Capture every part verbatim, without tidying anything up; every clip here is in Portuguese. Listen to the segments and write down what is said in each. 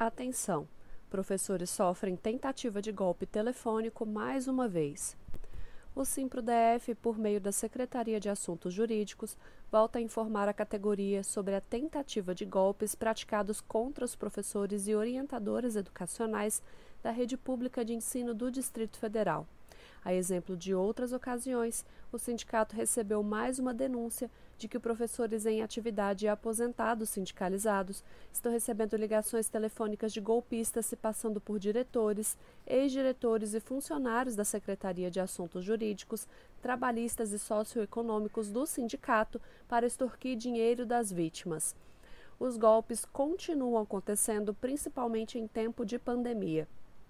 Atenção! Professores sofrem tentativa de golpe telefônico mais uma vez. O SimproDF, por meio da Secretaria de Assuntos Jurídicos, volta a informar a categoria sobre a tentativa de golpes praticados contra os professores e orientadores educacionais da rede pública de ensino do Distrito Federal. A exemplo de outras ocasiões, o sindicato recebeu mais uma denúncia de que professores em atividade e aposentados sindicalizados estão recebendo ligações telefônicas de golpistas se passando por diretores, ex-diretores e funcionários da Secretaria de Assuntos Jurídicos, Trabalhistas e Socioeconômicos do sindicato para extorquir dinheiro das vítimas. Os golpes continuam acontecendo principalmente em tempo de pandemia.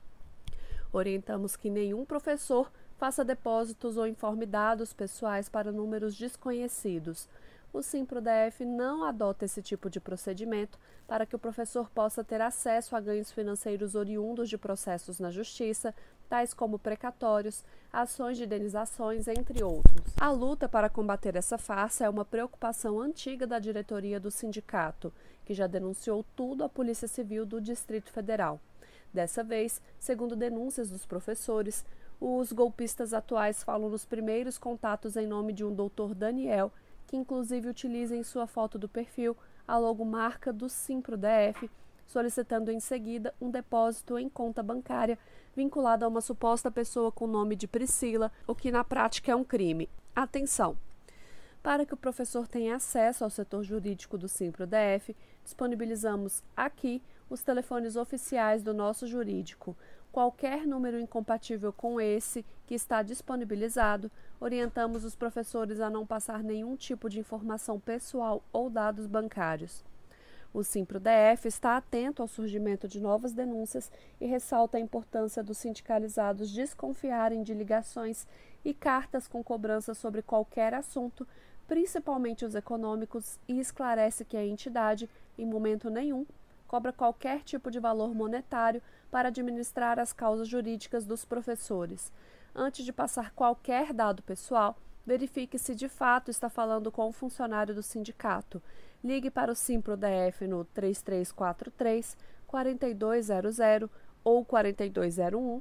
Orientamos que nenhum professor faça depósitos ou informe dados pessoais para números desconhecidos. O SimproDF não adota esse tipo de procedimento para que o professor possa ter acesso a ganhos financeiros oriundos de processos na Justiça, tais como precatórios, ações de indenizações, entre outros. A luta para combater essa farsa é uma preocupação antiga da diretoria do sindicato, que já denunciou tudo à Polícia Civil do Distrito Federal. Dessa vez, segundo denúncias dos professores, os golpistas atuais falam nos primeiros contatos em nome de um doutor Daniel, que inclusive utiliza em sua foto do perfil a logomarca do SimproDF, solicitando em seguida um depósito em conta bancária vinculado a uma suposta pessoa com o nome de Priscila, o que na prática é um crime. Atenção! Para que o professor tenha acesso ao setor jurídico do SimproDF, disponibilizamos aqui os telefones oficiais do nosso jurídico. Qualquer número incompatível com esse que está disponibilizado, orientamos os professores a não passar nenhum tipo de informação pessoal ou dados bancários. O SimproDF está atento ao surgimento de novas denúncias e ressalta a importância dos sindicalizados desconfiarem de ligações e cartas com cobrança sobre qualquer assunto, principalmente os econômicos, e esclarece que a entidade, em momento nenhum, cobra qualquer tipo de valor monetário para administrar as causas jurídicas dos professores. Antes de passar qualquer dado pessoal, verifique se de fato está falando com um funcionário do sindicato. Ligue para o SimproDF no três três quatro três, quatro dois zero zero ou quatro dois zero um.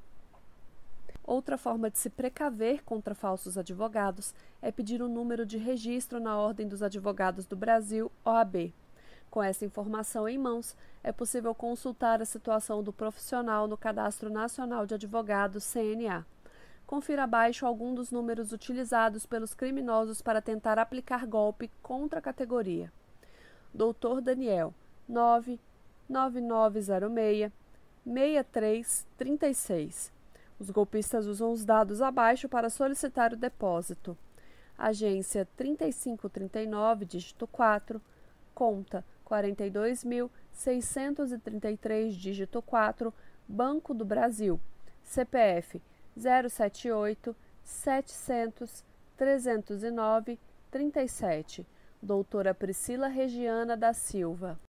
Outra forma de se precaver contra falsos advogados é pedir o número de registro na Ordem dos Advogados do Brasil, O A B. Com essa informação em mãos, é possível consultar a situação do profissional no Cadastro Nacional de Advogados, C N A. Confira abaixo algum dos números utilizados pelos criminosos para tentar aplicar golpe contra a categoria. doutor Daniel, nove nove nove zero seis, seis três três seis. Os golpistas usam os dados abaixo para solicitar o depósito. Agência trinta e cinco trinta e nove, dígito quatro, conta quarenta e dois mil seiscentos e trinta e três, dígito quatro, Banco do Brasil, C P F zero sete oito, setecentos, trezentos e nove, trinta e sete, doutora Priscila Regiana da Silva.